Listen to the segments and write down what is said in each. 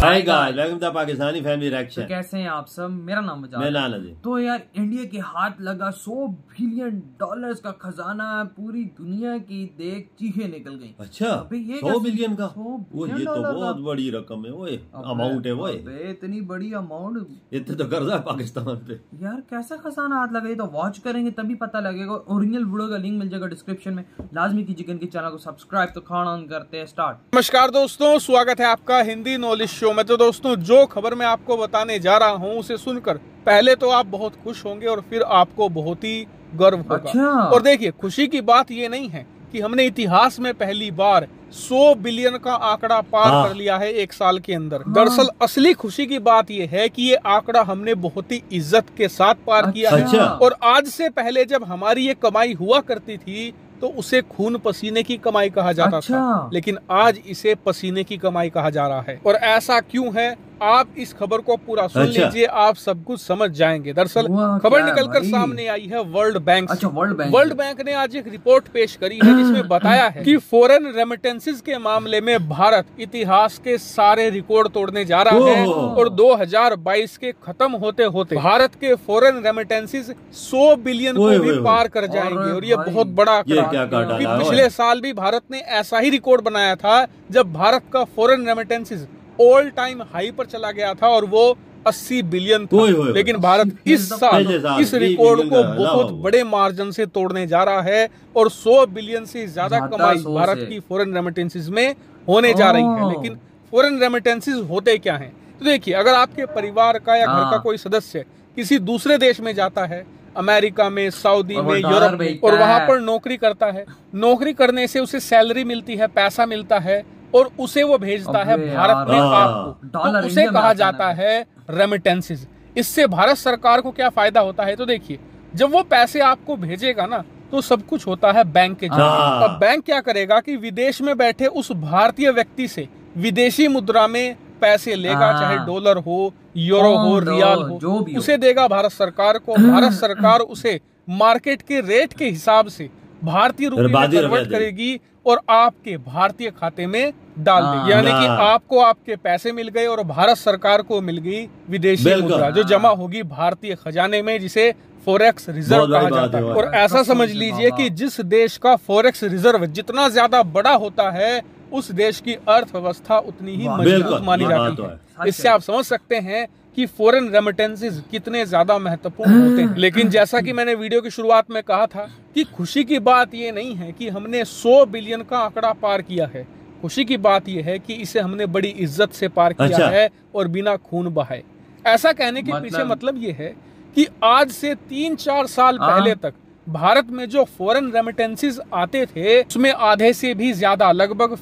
Hi guys, welcome to Pakistani family reaction. तो कैसे हैं आप सब? मेरा नाम मजाक। मैं नानजी। तो यार इंडिया के हाथ लगा $100 बिलियन का खजाना, पूरी दुनिया की देख चीखें निकल गई। अच्छा, अबे ये 100 बिलियन का? वो ये तो बहुत बड़ी रकम है, वो अमाउंट है। वो इतनी बड़ी अमाउंट, इतने तो कर्जा है पाकिस्तान पे। यार कैसा खजाना हाथ लगा? ये तो वॉच करेंगे तभी पता लगेगा। ओरिजिनल वीडियो का लिंक मिल जाएगा डिस्क्रिप्शन में। लाजमी कीजिए इनके चैनल को सब्सक्राइब। तो खाना ऑन करते हैं, स्टार्ट। नमस्कार दोस्तों, स्वागत है आपका हिंदी नॉलेज शो में। तो दोस्तों, जो खबर मैं आपको बताने जा रहा हूं उसे सुनकर पहले तो आप बहुत खुश होंगे और फिर आपको बहुत ही गर्व होगा। अच्छा। और देखिए, खुशी की बात ये नहीं है कि हमने इतिहास में पहली बार 100 बिलियन का आंकड़ा पार कर लिया है एक साल के अंदर। दरअसल असली खुशी की बात ये है कि ये आंकड़ा हमने बहुत ही इज्जत के साथ पार किया है। और आज से पहले जब हमारी ये कमाई हुआ करती थी तो उसे खून पसीने की कमाई कहा जाता था, लेकिन आज इसे पसीने की कमाई कहा जा रहा है। और ऐसा क्यों है, आप इस खबर को पूरा सुन लीजिए, आप सब कुछ समझ जाएंगे। दरअसल खबर निकलकर सामने आई है वर्ल्ड बैंक से। वर्ल्ड बैंक ने आज एक रिपोर्ट पेश करी है जिसमें बताया है कि फॉरेन रेमिटेंसेस के मामले में भारत इतिहास के सारे रिकॉर्ड तोड़ने जा रहा है। और 2022 के खत्म होते होते भारत के फॉरेन रेमिटेंसेस 100 बिलियन को भी पार कर जाएंगे। और ये बहुत बड़ा आंकड़ा। पिछले साल भी भारत ने ऐसा ही रिकॉर्ड बनाया था जब भारत का foreign remittances all time high पर चला गया था और वो 80 बिलियन था। लेकिन भारत इस साल इस रिकॉर्ड को बहुत बड़े मार्जिन से तोड़ने जा रहा है और 100 बिलियन से ज्यादा कमाई भारत की फॉरेन रेमिटेंसेस में होने जा रही है। लेकिन फॉरेन रेमिटेंसेस होते क्या हैं? तो देखिए, अगर आपके परिवार का या घर का कोई सदस्य किसी दूसरे देश में जाता है, अमेरिका में, सऊदी में, यूरोप में, और वहां पर नौकरी करता है, नौकरी करने से उसे सैलरी मिलती है, पैसा मिलता है और उसे वो भेजता है भारत में आपको, तो उसे कहा जाता है रेमिटेंसेस। इससे भारत सरकार को क्या फायदा होता है? तो देखिए, जब वो पैसे आपको भेजेगा ना तो सब कुछ होता है बैंक के जरिए। अब बैंक क्या करेगा कि विदेश में बैठे उस भारतीय व्यक्ति से विदेशी मुद्रा में पैसे लेगा, चाहे डॉलर हो, यूरो हो, रियाल हो, उसे देगा भारत सरकार को। भारत सरकार उसे मार्केट के रेट के हिसाब से भारतीय रुपये में कन्वर्ट करेगी और आपके भारतीय खाते में डाल देगी। यानी कि आपको आपके पैसे मिल गए और भारत सरकार को मिल गई विदेशी मुद्रा, जो जमा होगी भारतीय खजाने में, जिसे फॉरेक्स रिजर्व कहा जाता है। और ऐसा समझ लीजिए कि जिस देश का फॉरेक्स रिजर्व जितना ज्यादा बड़ा होता है, उस देश की अर्थव्यवस्था उतनी ही मजबूत मानी जाती है। इससे आप समझ सकते हैं कि फॉरेन रेमिटेंसेस कितने ज्यादा महत्वपूर्ण होते हैं। लेकिन जैसा कि मैंने वीडियो की शुरुआत में कहा था कि खुशी की बात ये नहीं है कि हमने 100 बिलियन का आंकड़ा पार किया है। खुशी की बात यह है कि इसे हमने बड़ी इज्जत से पार किया है और बिना खून बहाए। ऐसा कहने के पीछे मतलब ये है कि आज से 3-4 साल पहले तक भारत में जो फॉरेन रेमिटेंसेस आते थे उसमें आधे से भी ज्यादा, लगभग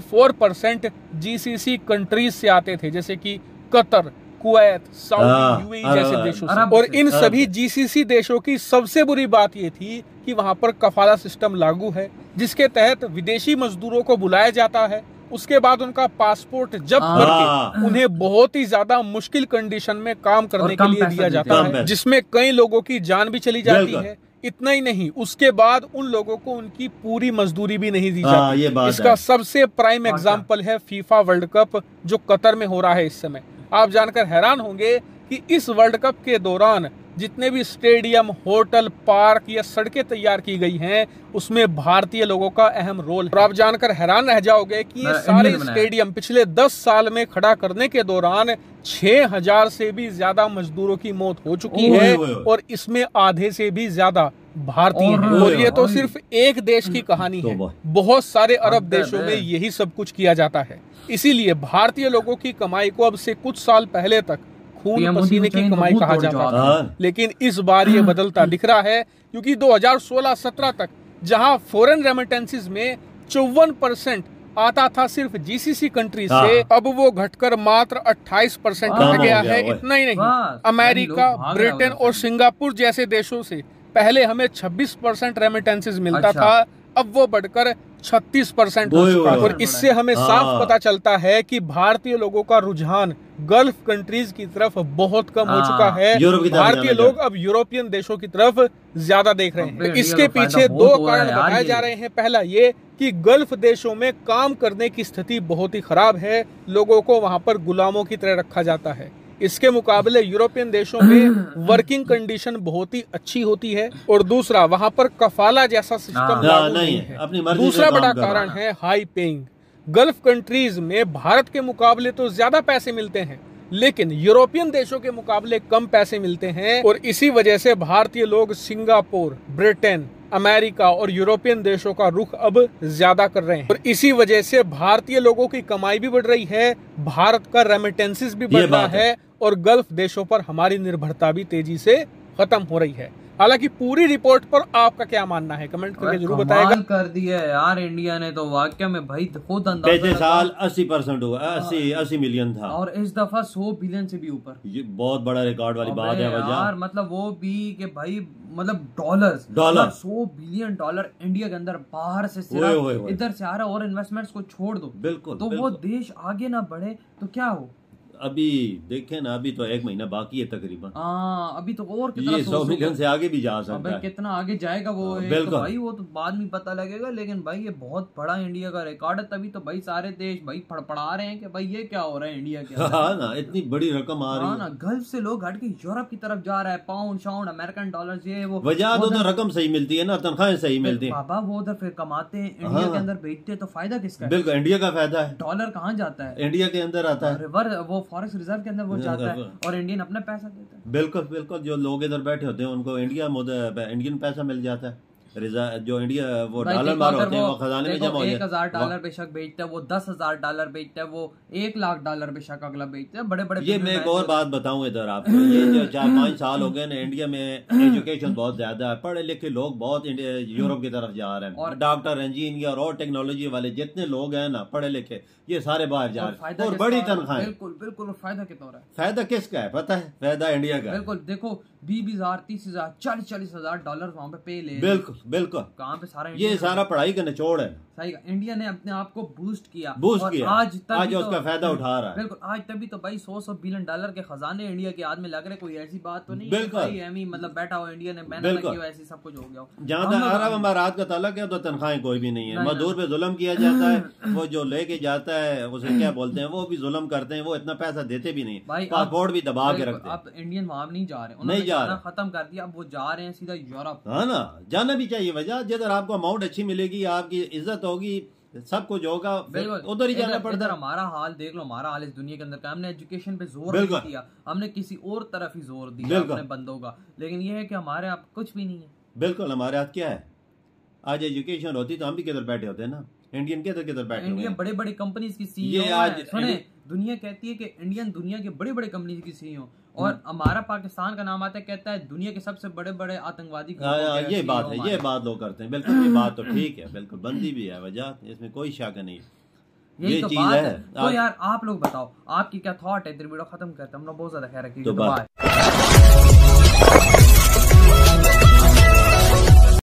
54% जीसीसी कंट्रीज से आते थे, जैसे कि कतर, कुवैत, सऊदी, यूएई जैसे देशों से। और इन सभी जीसीसी देशों की सबसे बुरी बात ये थी कि वहां पर कफाला सिस्टम लागू है, जिसके तहत विदेशी मजदूरों को बुलाया जाता है, उसके बाद उनका पासपोर्ट जब्त करके उन्हें बहुत ही ज्यादा मुश्किल कंडीशन में काम करने के लिए दिया जाता है, जिसमें कई लोगों की जान भी चली जाती है। इतना ही नहीं, उसके बाद उन लोगों को उनकी पूरी मजदूरी भी नहीं दी जाती। इसका सबसे प्राइम एग्जाम्पल है फीफा वर्ल्ड कप, जो कतर में हो रहा है इस समय। आप जानकर हैरान होंगे कि इस वर्ल्ड कप के दौरान जितने भी स्टेडियम, होटल, पार्क या सड़कें तैयार की गई हैं, उसमें भारतीय लोगों का अहम रोल है। और आप जानकर हैरान रह जाओगे कि ये सारे स्टेडियम पिछले 10 साल में खड़ा करने के दौरान 6000 से भी ज्यादा मजदूरों की मौत हो चुकी है और इसमें आधे से भी ज्यादा भारतीय हैं। और ये तो सिर्फ एक देश की कहानी है, बहुत सारे अरब देशों में यही सब कुछ किया जाता है। इसीलिए भारतीय लोगों की कमाई को अब से कुछ साल पहले तक खून पसीने की कमाई कहा जाता था, लेकिन इस बार ये बदलता दिख रहा है, क्योंकि 2016-17 तक जहां फॉरेन रेमिटेंसेस में 54% आता था सिर्फ जीसीसी कंट्री से, अब वो घटकर मात्र 28% रह गया है। इतना ही नहीं, अमेरिका, ब्रिटेन और सिंगापुर जैसे देशों से पहले हमें 26% रेमिटेंसेस मिलता था, अब वो बढ़कर 36% हो चुका है। और इससे हमें साफ पता चलता है कि भारतीय लोगों का रुझान गल्फ कंट्रीज की तरफ बहुत कम हो चुका है। यूरोप की तरफ भारतीय जाना लोग अब यूरोपियन देशों की तरफ ज्यादा देख रहे हैं। इसके पीछे दो कारण बताए जा रहे हैं। पहला ये कि गल्फ देशों में काम करने की स्थिति बहुत ही खराब है, लोगों को वहां पर गुलामों की तरह रखा जाता है। इसके मुकाबले यूरोपियन देशों में वर्किंग कंडीशन बहुत ही अच्छी होती है, और दूसरा वहां पर कफाला जैसा सिस्टम लागू नहीं है। दूसरा बड़ा कारण है हाई पेइंग। गल्फ कंट्रीज में भारत के मुकाबले तो ज्यादा पैसे मिलते हैं, लेकिन यूरोपियन देशों के मुकाबले कम पैसे मिलते हैं, और इसी वजह से भारतीय लोग सिंगापुर, ब्रिटेन, अमेरिका और यूरोपियन देशों का रुख अब ज्यादा कर रहे हैं। और इसी वजह से भारतीय लोगों की कमाई भी बढ़ रही है, भारत का रेमिटेंसेस भी बढ़ रहा है, और गल्फ देशों पर हमारी निर्भरता भी तेजी से खत्म हो रही है। हालांकि पूरी रिपोर्ट पर आपका क्या मानना है, कमेंट करके जरूर बताएगा। कर दिया है यार इंडिया ने तो वाकई में भाई, खुद पिछले साल 80% हुआ, 80 मिलियन था, और इस दफा 100 बिलियन से भी ऊपर। ये बहुत बड़ा रिकॉर्ड वाली बात है यार। मतलब वो भी कि भाई मतलब डॉलर 100 बिलियन डॉलर इंडिया के अंदर बाहर से सिर्फ इधर से आ रहा है, और इन्वेस्टमेंट्स को छोड़ दो बिल्कुल, तो वो देश आगे ना बढ़े तो क्या हो। अभी देखें ना, अभी तो 1 महीना बाकी है तकरीबन। अभी तो और ये 100 मिलियन से आगे भी जा सकता है। कितना आगे जाएगा वो, तो भाई वो तो बाद में पता लगेगा, लेकिन भाई ये बहुत बड़ा इंडिया का रिकॉर्ड है। तभी तो भाई सारे देश भाई फड़फड़ा रहे हैं कि भाई ये क्या हो रहा है इंडिया के। हाँ ना, इतनी बड़ी रकम आ रही है ना, गल्फ से लोग हट के यूरोप की तरफ जा रहा है, पाउंड शाउंड अमेरिकन डॉलर, ये वो वजह तो रकम सही मिलती है ना, तनख्वाहें सही मिलती है बाबा। वो उधर फिर कमाते हैं, इंडिया के अंदर बेचते हैं, तो फायदा किसका है? बिल्कुल, इंडिया का फायदा है। डॉलर कहाँ जाता है? इंडिया के अंदर आता है, वो फॉरेक्स रिजर्व के अंदर वो जाता है, और इंडियन अपना पैसा देता है। बिल्कुल बिल्कुल, जो लोग इधर बैठे होते हैं उनको इंडियन पैसा मिल जाता है। जो इंडिया वो डॉलर मार होते हैं वो खजाने में जमा हो जाते हैं। $1,000 बेशक बेचता है, वो $10,000 बेचता है, वो $1,00,000 बेशक अगला बेचता है। बड़े बड़े ये मैं एक और बात बताऊं इधर आपको, ये जो 4-5 साल हो गए ना, इंडिया में एजुकेशन बहुत ज्यादा है, पढ़े लिखे लोग बहुत यूरोप की तरफ जा रहे हैं, और डॉक्टर, इंजीनियर और टेक्नोलॉजी वाले जितने लोग हैं ना पढ़े लिखे, ये सारे बाहर जा रहे हैं, और बड़ी तनख्वाहें। बिल्कुल बिल्कुल, फायदा कितना हो रहा है? फायदा किसका है पता है? फायदा इंडिया का। बिल्कुल, देखो 20,000, 30,000, $40,000 वहाँ पे पे ले। बिल्कुल बिल्कुल, कहाँ पे सारा ये सारा पढ़ाई का निचोड़ है। सही, इंडिया ने अपने आप को बूस्ट किया, आज उसका फायदा उठा रहा है। बिल्कुल, आज तभी तो भाई $100 बिलियन के खजाने इंडिया के हाथ में लग रहे। कोई ऐसी बात तो नहीं है मतलब बैठा हो इंडिया ने मेहनत की, ऐसी सब कुछ हो गया। जहाँ तक अरब अमारात का ताल्लुक है तो तनख्वाहें कोई भी नहीं है, मजदूर पे जुल्म किया जाता है, वो जो लेके जाता है उसे क्या बोलते हैं, वो भी जुल्म करते हैं, वो इतना पैसा देते भी नहीं, पासपोर्ट भी दबा के रखते हैं। अब इंडियन वहां नहीं जा रहे, उन्होंने जाना खत्म कर दिया, अब वो जा रहे हैं सीधा यूरोप। हाँ ना, जाना भी चाहिए। वजह जिधर आपको अमाउंट अच्छी मिलेगी, आपकी इज्जत होगी, सब कुछ होगा, उधर ही जाना पड़ता है। हमारा हाल देख लो, हमारा हाल इस दुनिया के अंदर का, हमने एजुकेशन पे जोर नहीं दिया, हमने किसी और तरफ ही जोर दिया अपने बंदों का, लेकिन ये है कि हमारे आप कुछ भी नहीं है। बिल्कुल, हमारे हाथ क्या है? आज एजुकेशन होती तो हम भी किधर बैठे होते ना, इंडियन किधर बैठे। इंडिया बड़े बड़े कंपनीज की सीईओ है। सुने, दुनिया कहती है कि इंडियन दुनिया के बड़े बड़े कंपनीज की सीईओ, और हमारा पाकिस्तान का नाम आता है, कहता है दुनिया के सबसे बड़े बड़े आतंकवादी। ये बात है, ये बात लोग करते हैं। बिल्कुल, ये बात तो ठीक है, बिल्कुल बनती भी है वजह, इसमें कोई शक नहीं। यही तो बात है। तो यार आप लोग बताओ, आपकी क्या थॉट है? वीडियो खत्म करते हैं, हम लोग बहुत ज्यादा खैर रखिए।